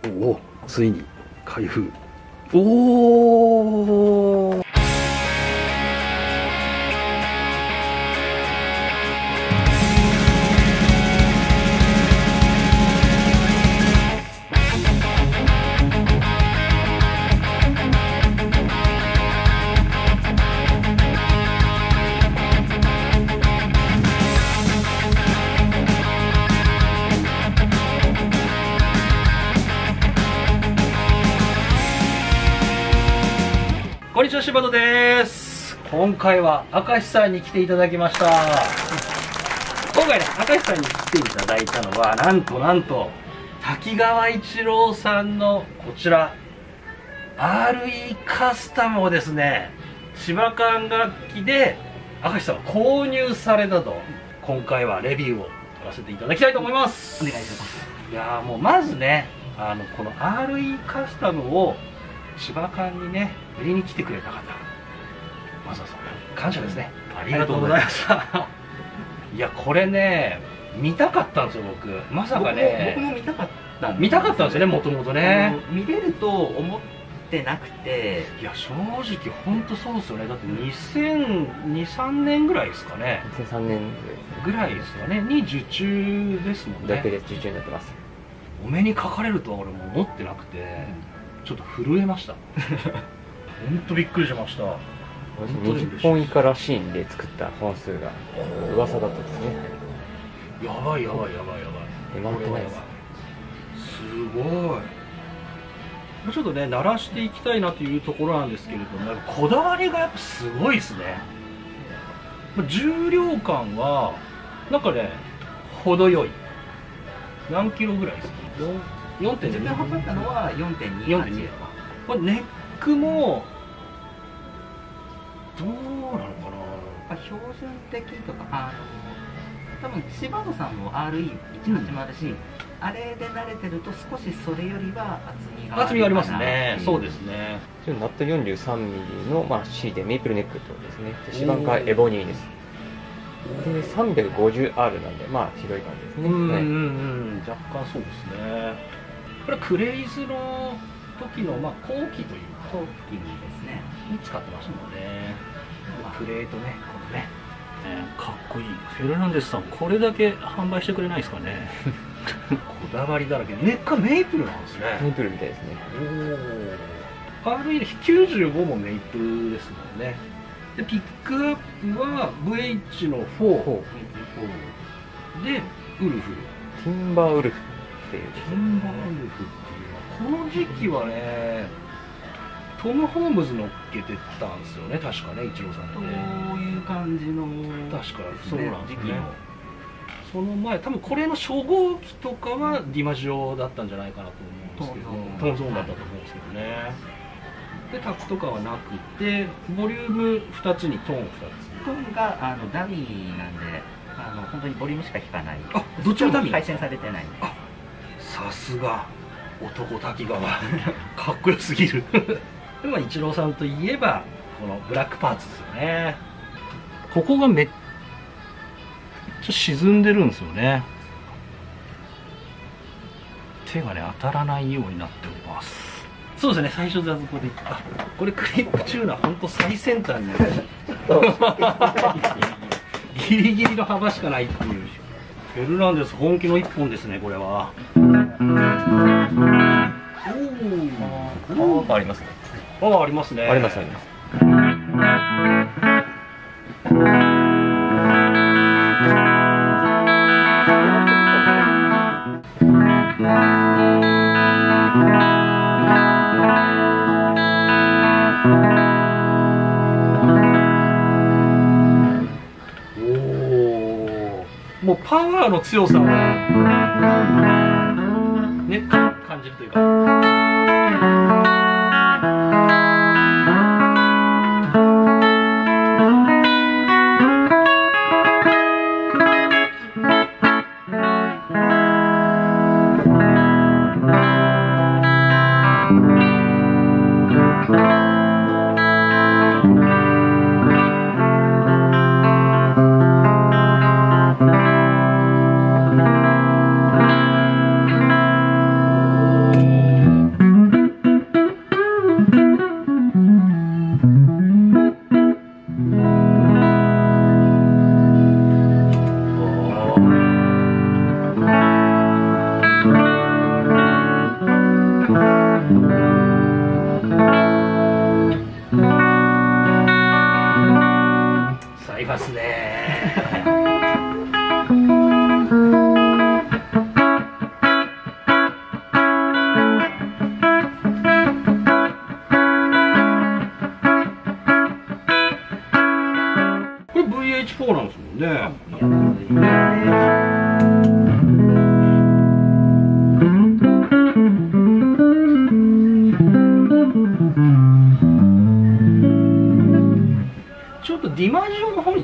おお、ついに開封。おお。こんにちは、柴田です。今回は明石さんに来ていただきました。今回ね、明石さんに来ていただいたのはなんと滝川一郎さんのこちら RE カスタムをですね、芝管楽器で明石さんが購入されたと。今回はレビューを取らせていただきたいと思います。 お願いします。 いやー、もうまずね、この RE カスタムを芝管にね売りに来てくれた方、まずはそれ感謝ですね。ありがとうございました。いや、これね見たかったんですよ、僕。まさかね、 僕も見たかったんですよね、もともとね。 見れると思ってなくて、 いや、正直本当そうですよね。だって2002、3年ぐらいですかね。 2003年ぐらいですよねに受注ですもんね。 だけで受注になってます。 お目にかかれるとは俺も思ってなくて、ちょっと震えました。本当びっくりしました。 20本以下らしいんで作った本数が噂だったですね。 やばい。 出回ってないです。 すごい。ちょっとね鳴らしていきたいなというところなんですけれども、こだわりがやっぱすごいですね。重量感はなんかね程よい。何キロぐらいですか？4.2。 自分が測ったのは 4.28。 これネックもどうなのかな。 標準的とか、多分柴野さんも RE180C、あれで慣れてると少しそれよりは厚みがありますね。そうですね。 ナット 43mm の、C でメイプルネックってことですね。で指板がエボニーです。で 350R なんで、広い感じですね。 若干そうですね。これクレイズの時の後期というか後期にですねに使ってましたもんね。プレートね、このね、かっこいい。フェルナンデスさん、これだけ販売してくれないですかね。こだわりだらけ。ネックはメイプルなんですね。 メイプルみたいですね。 おお。RE95 もメイプルですもんね。でピックアップは VH の4でウルフ。 ティンバーウルフっていう。 ティンバーウルフっていうのはこの時期はねトム・ホームズ乗っけてたんですよね、確かね、イチローさんって。 そういう感じの確かそうなんですね。その前多分これの初号機とかはディマジオだったんじゃないかなと思うんですけど、トムゾーンだったと思うんですけどね。でタップとかはなくて、ボリューム2つにトーン2つ。 トーンがダミーなんで、本当にボリュームしか効かない。 あ、どっちもダミー。 配線されてない。 あ、さすが男滝川。かっこよすぎる。でもイチローさんといえばこのブラックパーツですよね。ここがめっちゃ沈んでるんですよね。手がね当たらないようになっております。そうですね、最初座底でこれクリップチューナー本当最先端にギリギリの幅しかないっていう。フェルナンデス本気の一本ですね、これは。 おお、ありますね。 ありますね。 あります。 もうパワーの強さをね感じるというか。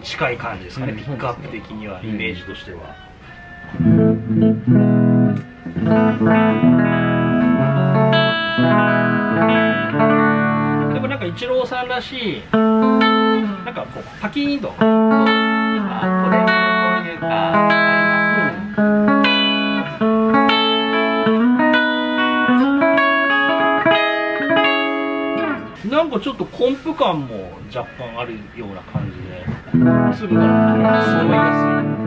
近い感じですかね、 うんピックアップ的には、イメージとしては。でもなんかイチローさんらしい、なんかこうパキーンとトレンドというかあります。 なんかちょっとコンプ感も若干あるような感じで、粒が揃いや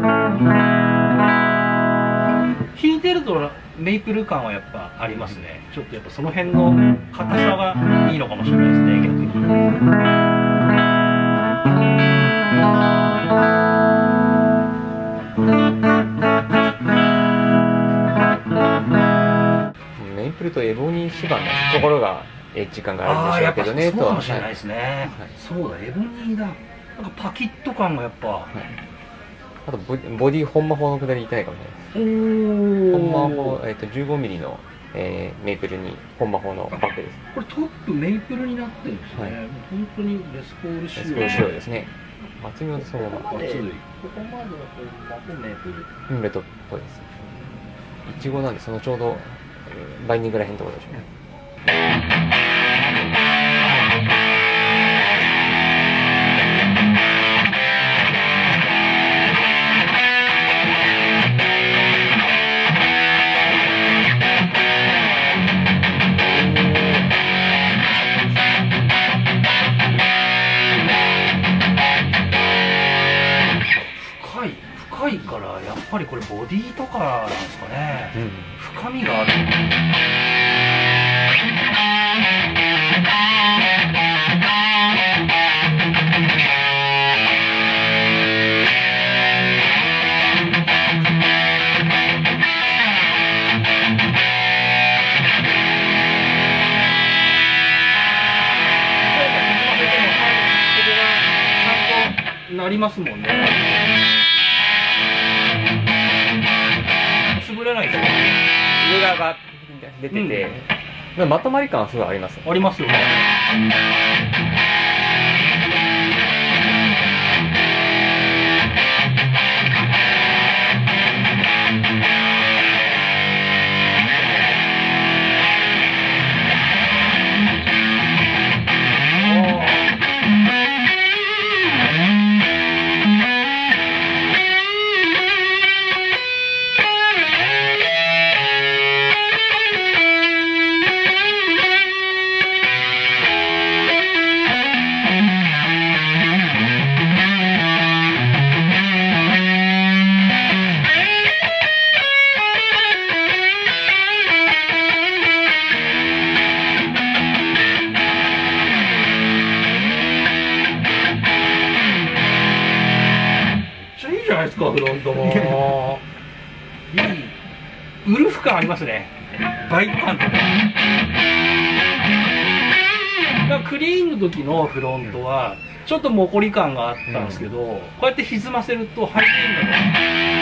すい。弾いてるとメイプル感はやっぱありますね。ちょっとやっぱその辺の硬さがいいのかもしれないですね、逆に。 メイプルとエボニー芝のところがエッジ感があるんでしょうけどね、 そうかもしれないですね。 はい、 そうだ、エボニーだ。なんかパキッと感がやっぱ。 はい、あとボディ本間砲のくだり痛いかもしれないです。 お本間砲、15ミリの、メイプルに本間砲のバッグです。 これトップメイプルになってるんですね。 はい、 本当にレスポール仕様。 レスポール仕様ですね。厚みはそのまま。 厚い。 ここまでは本間とメープル。 メイプルっぽいです。イチゴなんでそのちょうどバインディングらへんのところでしょうね。 深いからやっぱりこれボディとかなんですかね、深みがある。なりますもんね。潰れないですか。 上側が出てて、まとまり感はすごいあります。 ありますよね。じゃないですか、フロントも。いいウルフ感ありますね。バイク感とか。クリーンの時のフロントはちょっとモコリ感があったんですけど、こうやって歪ませるとハイテンだと。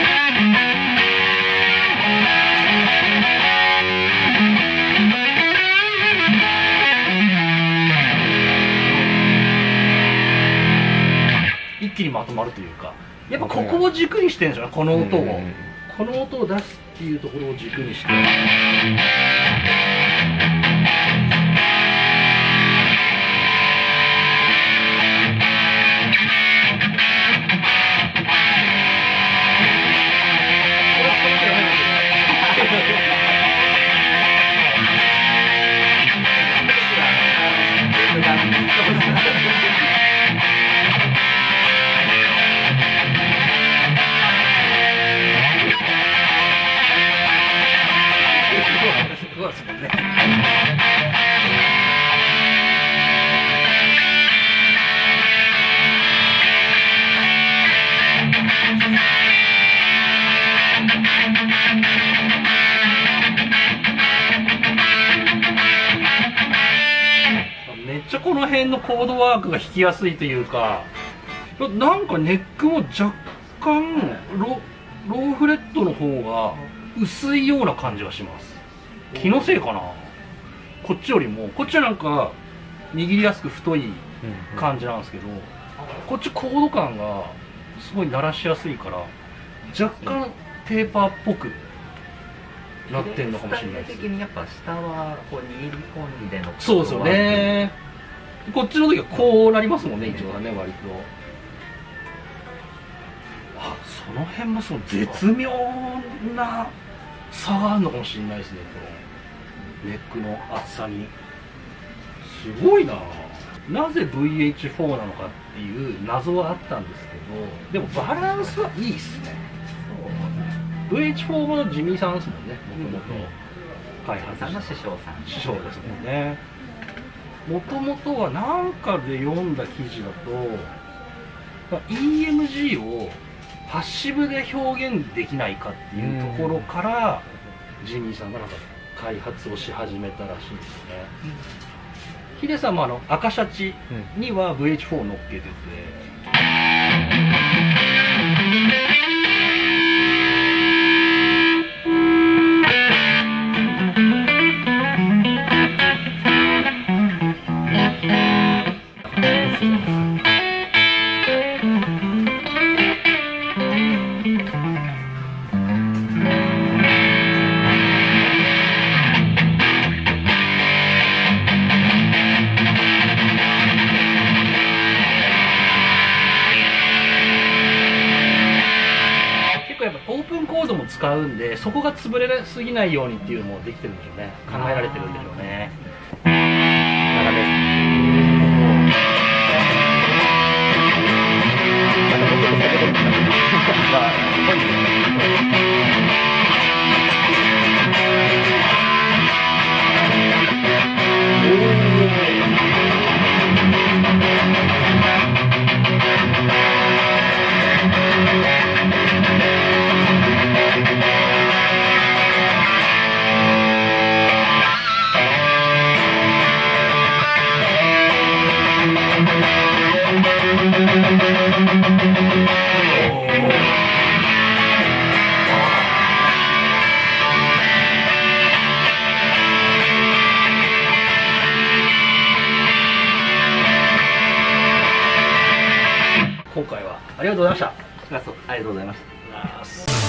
一気にまとまるというか、やっぱここを軸にしてるんですよね、この音を。この音を出すっていうところを軸にして。そうですもんね。めっちゃこの辺のコードワークが弾きやすいというか、なんかネックも若干ローフレットの方が薄いような感じがします。気のせいかな。こっちよりもこっちはなんか握りやすく太い感じなんですけど、こっちコード感がすごい鳴らしやすいから若干テーパーっぽくなってんのかもしれないです。 スタイル的にやっぱ下はこう握り込んでの、 そうですよね。こっちの時はこうなりますもんね、一応はね、割と。あ、その辺もその絶妙な差があるのかもしれないですね、このネックの厚さに。すごいな。なぜ VH4 なのかっていう謎はあったんですけど、でもバランスはいいっすね。VH4 も地味さんですもんね、もともと開発さんの師匠さん、 師匠ですもんね。もともとは何かで読んだ記事だと EMG をパッシブで表現できないかっていうところからジミーさんがなんか開発をし始めたらしいですね。ヒデさんも赤シャチには VH4 を乗っけてて、オープンコードも使うんで、そこが潰れすぎないようにっていうのもできてるんでしょうね。考えられてるんでしょうね。 長めです。またもうちょっと下げてるんですかね。まあ、ぽいですね。 今回はありがとうございました。 ありがとうございました。